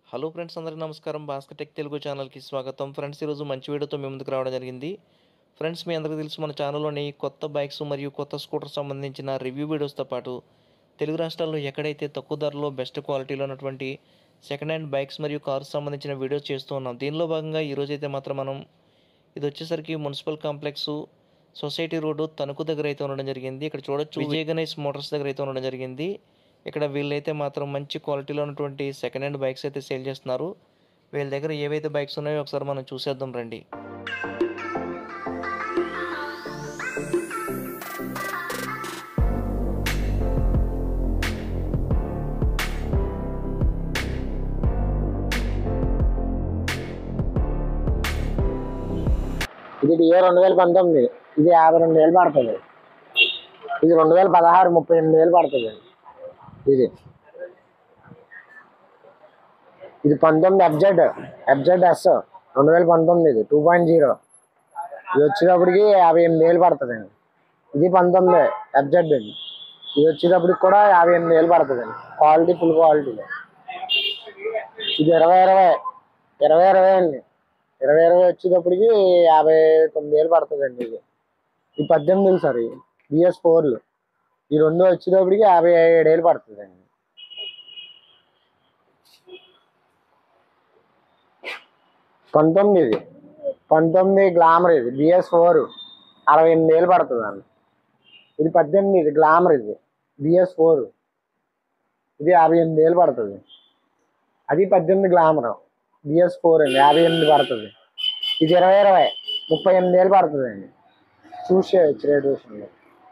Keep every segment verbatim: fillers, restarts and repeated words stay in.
Hello friends, అందరికీ నమస్కారం. Bhaskar tech Telugu ఛానల్కి స్వాగతం. ఫ్రెండ్స్, ఈరోజు మంచి వీడియోతో మీ ముందుకు రావడం జరిగింది. ఫ్రెండ్స్, మీ అందరికీ తెలుసు, మన ఛానల్లోని కొత్త బైక్స్ మరియు కొత్త స్కూటర్ సంబంధించిన రివ్యూ వీడియోస్తో పాటు తెలుగు రాష్ట్రాల్లో ఎక్కడైతే తక్కువ ధరలో బెస్ట్ క్వాలిటీలో ఉన్నటువంటి సెకండ్ హ్యాండ్ బైక్స్ మరియు కార్స్ సంబంధించిన వీడియోస్ చేస్తూ ఉన్నాం. దీనిలో భాగంగా ఈరోజు అయితే మాత్రం మనం ఇది వచ్చేసరికి municipal complex society road Tanuku దగ్గర అయితే ఉండడం జరిగింది. ఇక్కడ చూడొచ్చు, విజయ్ గణేష్ మోటార్స్ దగ్గర అయితే ఉండడం జరిగింది. ఇక్కడ వీళ్ళైతే మాత్రం మంచి క్వాలిటీలో ఉన్నటువంటి సెకండ్ హ్యాండ్ బైక్స్ అయితే సేల్ చేస్తున్నారు. వీళ్ళ దగ్గర ఏవైతే బైక్స్ ఉన్నాయో ఒకసారి మనం చూసేద్దాం రండి. ఇది డియో రెండు వేల పంతొమ్మిది. ఇది యాభై రెండు వేలు పడుతుంది. ఇది రెండు వేల పదహారు ముప్పై ఎనిమిది వేలు పడుతుంది. ఇది ఇది పంతొమ్మిది ఎఫ్జెడ్ ఎఫ్జెడ్ ఎస్ రెండు వేల పంతొమ్మిది. ఇది టూ పాయింట్ జీరో. ఇది వచ్చేటప్పటికి యాభై ఎనిమిది వేలు పడుతుందండి. ఇది పంతొమ్మిది ఎఫ్జెడ్ అండి. ఇది వచ్చేటప్పటికి కూడా యాభై ఎనిమిది వేలు పడుతుందండి. క్వాలిటీ ఫుల్ క్వాలిటీలో. ఇది ఇరవై ఇరవై ఇరవై ఇరవై అండి. ఇరవై ఇరవై వచ్చేటప్పటికి యాభై తొమ్మిది వేలు పడుతుందండి. ఇది ఈ పద్దెనిమిది సార్ బిఎస్ ఫోర్లు. ఈ రెండు వచ్చేటప్పటికి యాభై ఏడు వేలు పడుతుందండి. పంతొమ్మిది పంతొమ్మిది గ్లామర్. ఇది బిఎస్ ఫోర్ అరవై ఎనిమిది వేలు పడుతుందండి. ఇది పద్దెనిమిది. ఇది గ్లామర్. ఇది బిఎస్ ఫోర్. ఇది యాభై ఎనిమిది వేలు పడుతుంది. అది పద్దెనిమిది గ్లామర్ బిఎస్ ఫోర్ అండి. యాభై ఎనిమిది పడుతుంది. ఇది ఇరవై ఇరవై ముప్పై ఎనిమిది వేలు పడుతుందండి. చూసేయచ్చు రేట్ విషయంలో.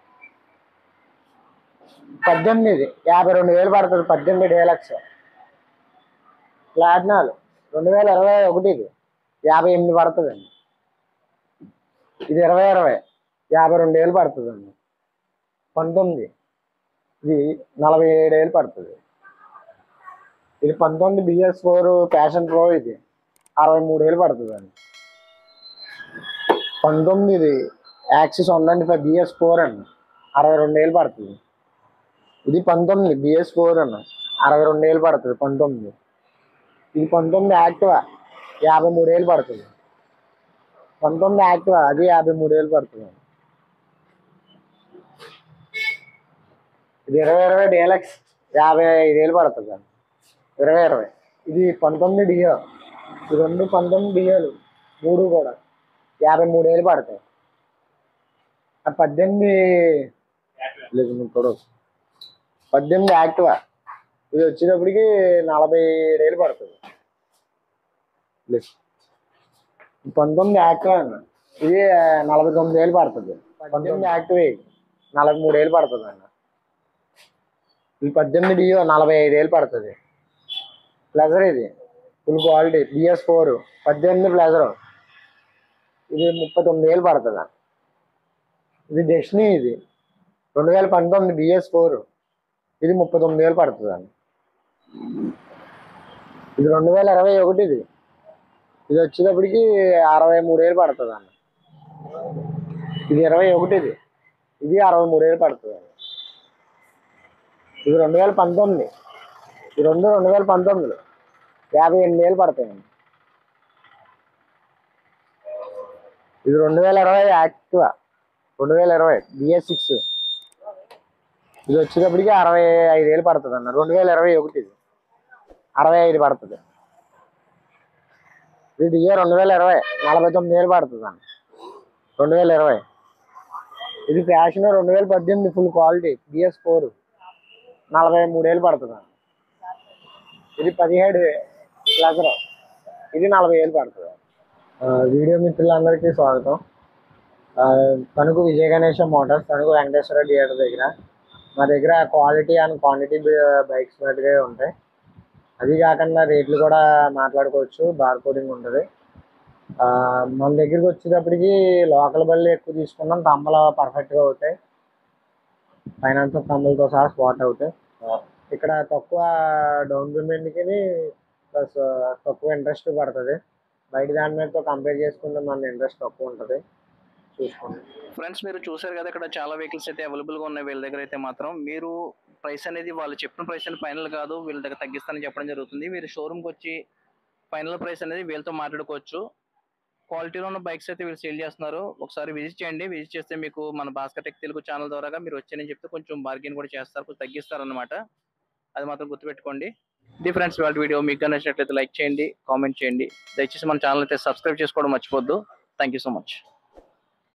పద్దెనిమిది యాభై రెండు వేలు పడుతుంది. పద్దెనిమిది డేలక్స్ ప్లాటినాలు రెండు వేల ఇరవై ఒకటి. ఇది యాభై ఎనిమిది పడుతుందండి. ఇది ఇరవై ఇరవై యాభై రెండు వేలు పడుతుందండి. పంతొమ్మిది ఇది నలభై ఏడు వేలు పడుతుంది. ఇది పంతొమ్మిది బిఎస్ ఫోర్ ప్యాషన్ ప్రో. ఇది అరవై మూడు వేలు పడుతుందండి. పంతొమ్మిది Access one twenty five BS four అన్న అరవై రెండు వేలు పడుతుంది. ఇది పంతొమ్మిది బిఎస్ ఫోర్ అన్న అరవై రెండు వేలు పడుతుంది. పంతొమ్మిది. ఇది పంతొమ్మిది యాక్టివా యాభై మూడు వేలు పడుతుంది. పంతొమ్మిది యాక్టివా అది యాభై మూడు వేలు పడుతుంది. ఇది ఇరవై ఇరవై డీలక్స్ యాభై ఐదు వేలు పడుతుంది అండి. ఇరవై ఇరవై ఇది పంతొమ్మిది డియో. ఈ రెండు పంతొమ్మిది డియోలు మూడు కూడా యాభై మూడు వేలు పడతాయి. పద్దెనిమిది పద్దెనిమిది యాక్టివా. ఇది వచ్చేటప్పటికి నలభై ఏడు వేలు పడుతుంది. పంతొమ్మిది యాక్టివా అన్న ఇది నలభై తొమ్మిది వేలు పడుతుంది. పంతొమ్మిది యాక్టివా నలభై మూడు వేలు పడుతుంది అన్న. ఈ పద్దెనిమిది డియో నలభై ఐదు వేలు పడుతుంది. ప్లెజర్ ఇది ఫుల్ క్వాలిటీ బిఎస్ ఫోర్ పద్దెనిమిది ప్లెజర్. ఇది ముప్పై తొమ్మిది వేలు పడుతుంది. ఇది డెస్టినీ. ఇది రెండు వేల పంతొమ్మిది బిఎస్ ఫోర్. ఇది ముప్పై తొమ్మిది వేలు పడుతుంది అండి. ఇది రెండు వేల ఇరవై ఒకటి. ఇది ఇది వచ్చేటప్పటికి అరవై మూడు వేలు పడుతుంది అండి. ఇది ఇరవై ఒకటి. ఇది ఇది అరవై మూడు వేలు పడుతుంది అండి. ఇది రెండు వేల పంతొమ్మిది. ఈ రెండు రెండు వేల పంతొమ్మిదిలో యాభై ఎనిమిది వేలు పడతాయండి. ఇది రెండు వేల ఇరవై యాక్టివా రెండు వేల ఇరవై బిఎస్ సిక్స్. ఇది వచ్చేటప్పటికి అరవై ఐదు వేలు పడుతుంది అన్న. రెండు వేల ఇరవై ఒకటి. ఇది అరవై ఐదు పడుతుంది. ఇది డియో రెండు వేల ఇరవై నలభై తొమ్మిది వేలు పడుతుంది అన్న. రెండు వేల ఇరవై ఇది ఫ్యాషన్ రెండు వేల పద్దెనిమిది ఫుల్ క్వాలిటీ బిఎస్ ఫోర్ నలభై మూడు వేలు పడుతుంది అన్న. ఇది పదిహేడు ప్లెజర్. ఇది నలభై వేలు పడుతుంది. వీడియో మిత్రులందరికీ స్వాగతం. తణుకు విజయ గణేష్ మోటార్స్ తణుకు వెంకటేశ్వర థియేటర్ దగ్గర మా దగ్గర క్వాలిటీ అండ్ క్వాంటిటీ బైక్స్ మట్టుగా ఉంటాయి. అది కాకుండా రేట్లు కూడా మాట్లాడుకోవచ్చు. బార్ కోడింగ్ ఉంటుంది. మన దగ్గరికి వచ్చేటప్పటికి లోకల్ బళ్ళు ఎక్కువ తీసుకున్నాం. తమ్మలు పర్ఫెక్ట్గా అవుతాయి. ఫైనాన్స్ తమ్ములతో సహా స్పాట్ అవుతాయి. ఇక్కడ తక్కువ డౌన్ పేమెంట్కి ప్లస్ తక్కువ ఇంట్రెస్ట్ పడుతుంది. బయట దాని మీదతో కంపేర్ చేసుకుంటే మన ఇంట్రెస్ట్ తక్కువ ఉంటుంది. చూసుకోండి ఫ్రెండ్స్, మీరు చూసారు కదా, ఇక్కడ చాలా వెహికల్స్ అయితే అవైలబుల్గా ఉన్నాయి వీళ్ళ దగ్గర అయితే మాత్రం. మీరు ప్రైస్ అనేది వాళ్ళు చెప్పిన ప్రైస్ అనేది ఫైనల్ కాదు, వీళ్ళ దగ్గర తగ్గిస్తానని చెప్పడం జరుగుతుంది. మీరు షోరూమ్కి వచ్చి ఫైనల్ ప్రైస్ అనేది వీళ్ళతో మాట్లాడుకోవచ్చు. క్వాలిటీలో ఉన్న బైక్స్ అయితే వీళ్ళు సేల్ చేస్తున్నారు. ఒకసారి విజిట్ చేయండి. విజిట్ చేస్తే మీకు మన భాస్కర్ టెక్ తెలుగు ఛానల్ ద్వారాగా మీరు వచ్చారని చెప్తే కొంచెం బార్గెన్ కూడా చేస్తారు, కొంచెం తగ్గిస్తారు అనమాట. అది మాత్రం గుర్తుపెట్టుకోండి. ఇది ఫ్రెండ్స్ వాళ్ళ వీడియో. మీకు నచ్చినట్లయితే లైక్ చేయండి, కామెంట్ చేయండి. దయచేసి మన ఛానల్ అయితే సబ్స్క్రైబ్ చేసుకోవడం మర్చిపోద్దు. Thank you so much.